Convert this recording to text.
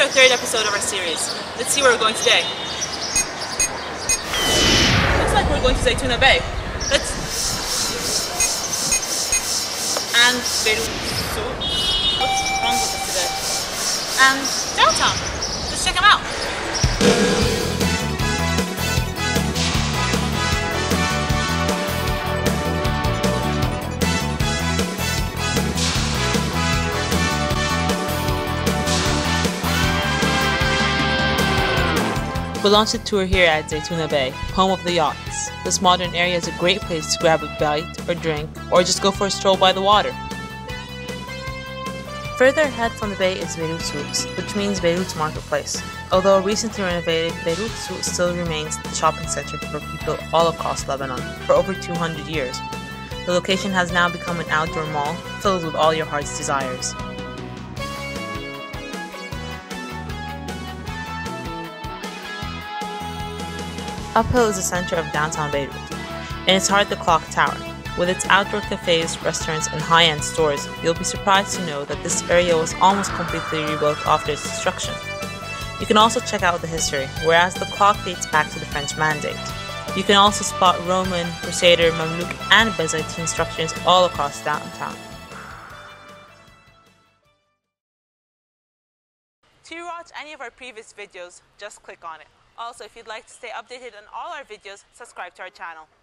our third episode of our series. Let's see where we're going today. Looks like we're going to Zaytuna Bay. And Beirut. What's wrong with us today? And downtown. Let's check them out. We launched a tour here at Zaytuna Bay, home of the yachts. This modern area is a great place to grab a bite or drink, or just go for a stroll by the water. Further ahead from the bay is Beirut Souks, which means Beirut's marketplace. Although recently renovated, Beirut Souks still remains the shopping center for people all across Lebanon for over 200 years. The location has now become an outdoor mall filled with all your heart's desires. Uphill is the center of downtown Beirut, and it's hard the clock tower. With its outdoor cafes, restaurants, and high-end stores, you'll be surprised to know that this area was almost completely rebuilt after its destruction. You can also check out the history, whereas the clock dates back to the French Mandate. You can also spot Roman, Crusader, Mamluk, and Byzantine structures all across downtown. To watch any of our previous videos, just click on it. Also, if you'd like to stay updated on all our videos, subscribe to our channel.